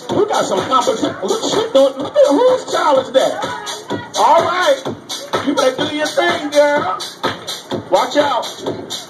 We got some competition. Look at whose child is that? All right. You better do your thing, girl. Watch out.